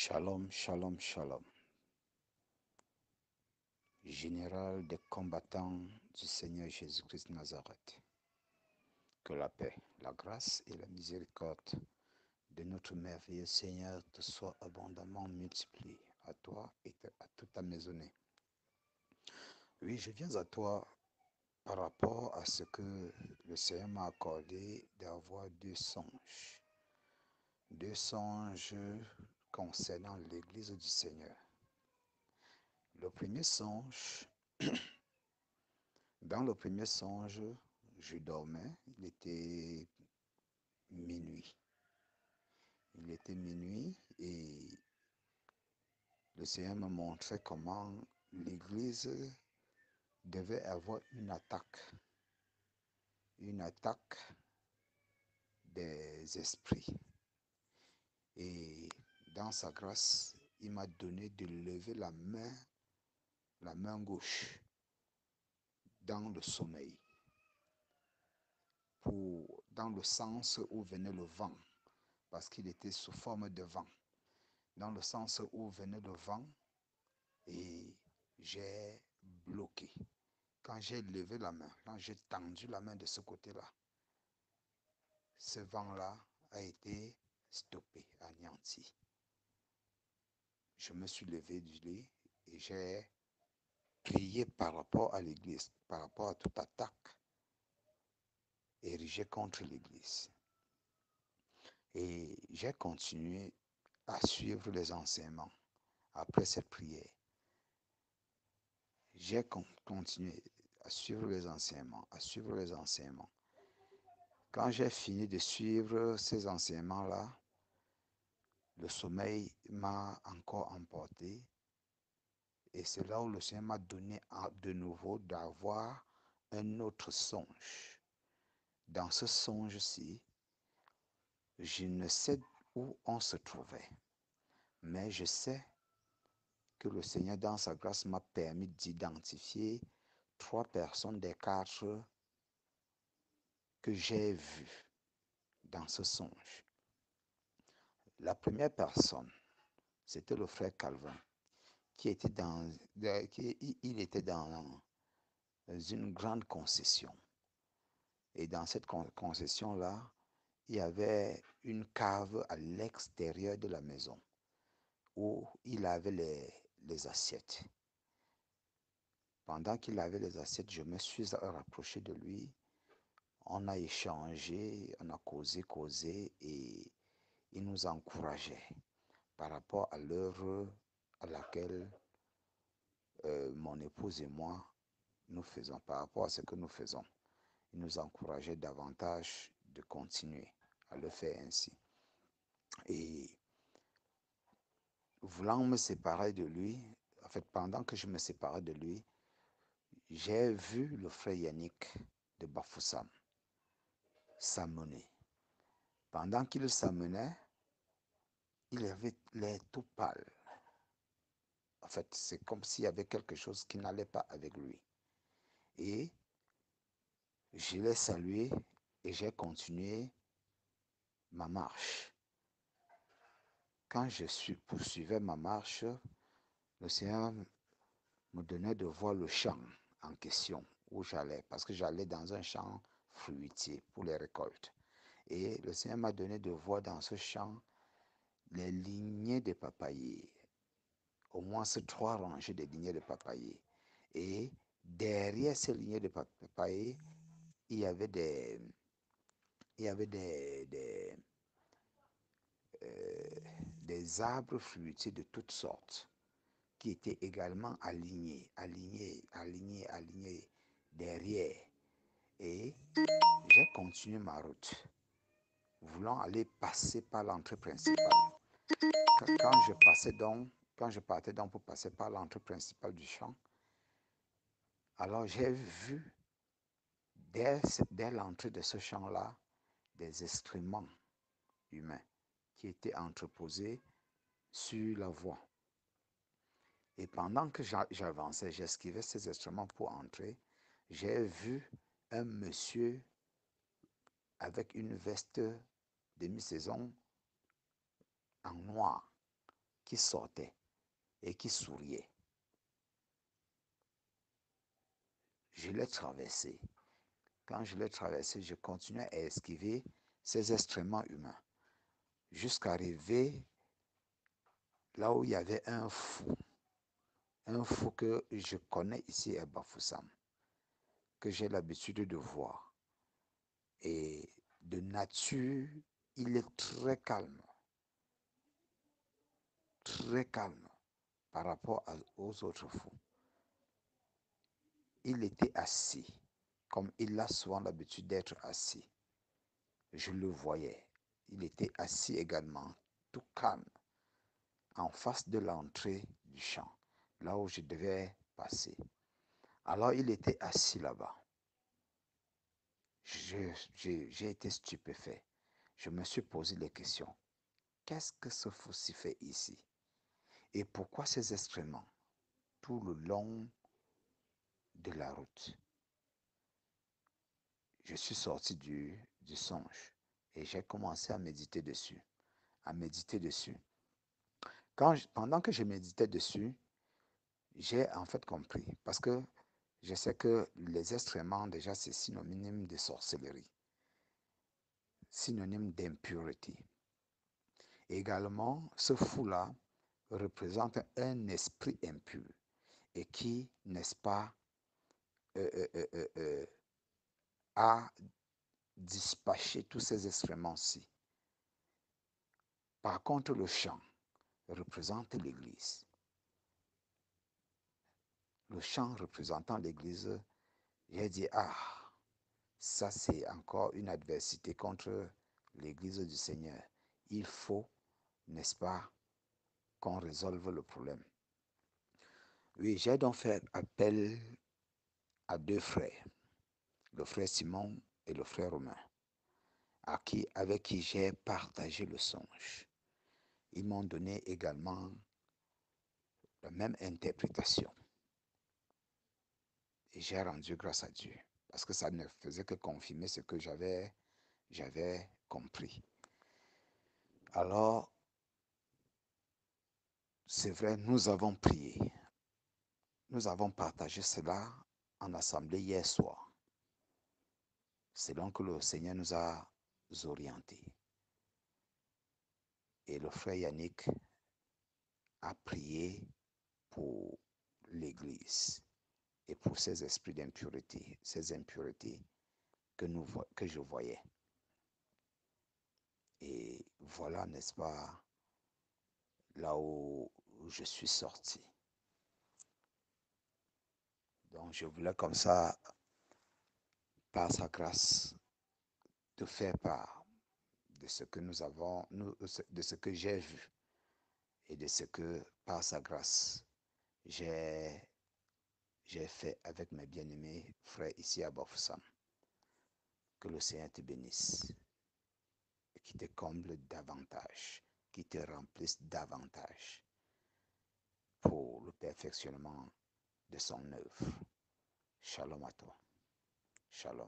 Shalom, shalom, shalom. Général des combattants du Seigneur Jésus-Christ de Nazareth. Que la paix, la grâce et la miséricorde de notre merveilleux Seigneur te soient abondamment multipliées à toi et à toute ta maisonnée. Oui, je viens à toi par rapport à ce que le Seigneur m'a accordé d'avoir deux songes. Deux songes concernant l'Église du Seigneur. Le premier songe, dans le premier songe, je dormais, il était minuit. Il était minuit et le Seigneur me montrait comment l'Église devait avoir une attaque des esprits. Et dans sa grâce, il m'a donné de lever la main gauche dans le sommeil, dans le sens où venait le vent, parce qu'il était sous forme de vent, dans le sens où venait le vent, et j'ai bloqué. Quand j'ai levé la main, quand j'ai tendu la main de ce côté-là, ce vent-là a été stoppé, anéanti. Je me suis levé du lit et j'ai prié par rapport à l'Église, par rapport à toute attaque érigée contre l'Église. Et j'ai continué à suivre les enseignements après cette prière. J'ai continué à suivre les enseignements, Quand j'ai fini de suivre ces enseignements-là, le sommeil m'a encore emporté. Et c'est là où le Seigneur m'a donné de nouveau d'avoir un autre songe. Dans ce songe-ci, je ne sais où on se trouvait, mais je sais que le Seigneur, dans sa grâce, m'a permis d'identifier 3 personnes des 4 que j'ai vues dans ce songe. La première personne, c'était le frère Calvin, il était dans une grande concession. Et dans cette concession-là, il y avait une cave à l'extérieur de la maison où il avait les assiettes. Pendant qu'il avait les assiettes, je me suis rapproché de lui. On a échangé, on a causé et il nous encourageait par rapport à l'œuvre à laquelle mon épouse et moi nous faisons, par rapport à ce que nous faisons. Il nous encourageait davantage de continuer à le faire ainsi. Et voulant me séparer de lui, en fait, pendant que je me séparais de lui, j'ai vu le frère Yannick de Bafoussam s'amener. Pendant qu'il s'amenait, il avait l'air tout pâle. En fait, c'est comme s'il y avait quelque chose qui n'allait pas avec lui. Et je l'ai salué et j'ai continué ma marche. Quand je poursuivais ma marche, le Seigneur me donnait de voir le champ en question où j'allais, parce que j'allais dans un champ fruitier pour les récoltes. Et le Seigneur m'a donné de voir dans ce champ les lignées de papayers, au moins 3 rangées de lignées de papayers. Et derrière ces lignées de papayers, il y avait des arbres fruitiers de toutes sortes qui étaient également alignés derrière. Et j'ai continué ma route, voulant aller passer par l'entrée principale. Quand je partais donc pour passer par l'entrée principale du champ, alors j'ai vu dès l'entrée de ce champ-là des excréments humains qui étaient entreposés sur la voie. Et pendant que j'avançais, j'esquivais ces instruments pour entrer, j'ai vu un monsieur avec une veste demi-saison en noir qui sortait et qui souriait. Je l'ai traversé. Quand je l'ai traversé, je continuais à esquiver ces excréments humains jusqu'à arriver là où il y avait un fou que je connais ici à Bafoussam, que j'ai l'habitude de voir. Et de nature, il est très calme par rapport aux autres fous. Il était assis, comme il a souvent l'habitude d'être assis. Je le voyais. Il était assis également, tout calme, en face de l'entrée du champ, là où je devais passer. Alors il était assis là-bas. J'ai été stupéfait. Je me suis posé les questions. Qu'est-ce que ce fou-ci fait ici? Et pourquoi ces excréments tout le long de la route? Je suis sorti du songe et j'ai commencé à méditer dessus. Pendant que je méditais dessus, j'ai en fait compris. Parce que je sais que les excréments, déjà, c'est synonyme de sorcellerie, synonyme d'impureté. Également, ce fou-là représente un esprit impur et qui, n'est-ce pas, a dispatché tous ces excréments-ci. Par contre, le champ représente l'Église. Le champ représentant l'Église, j'ai dit, ça c'est encore une adversité contre l'Église du Seigneur. Il faut, n'est-ce pas, qu'on résolve le problème. Oui, j'ai donc fait appel à deux frères, le frère Simon et le frère Romain, avec qui j'ai partagé le songe. Ils m'ont donné également la même interprétation. Et j'ai rendu grâce à Dieu, parce que ça ne faisait que confirmer ce que j'avais compris. Alors, c'est vrai, nous avons prié. Nous avons partagé cela en assemblée hier soir. C'est donc que le Seigneur nous a orientés. Et le frère Yannick a prié pour l'Église et pour ces esprits d'impureté, ces impuretés que je voyais. Et voilà, n'est-ce pas, là où je suis sorti. Donc, je voulais comme ça, par sa grâce, te faire part de ce que nous avons, de ce que j'ai vu et de ce que, par sa grâce, j'ai fait avec mes bien-aimés frères ici à Bafoussam. Que le Seigneur te bénisse et qu'il te comble davantage, qu'il te remplisse davantage pour le perfectionnement de son œuvre. Shalom à toi. Shalom.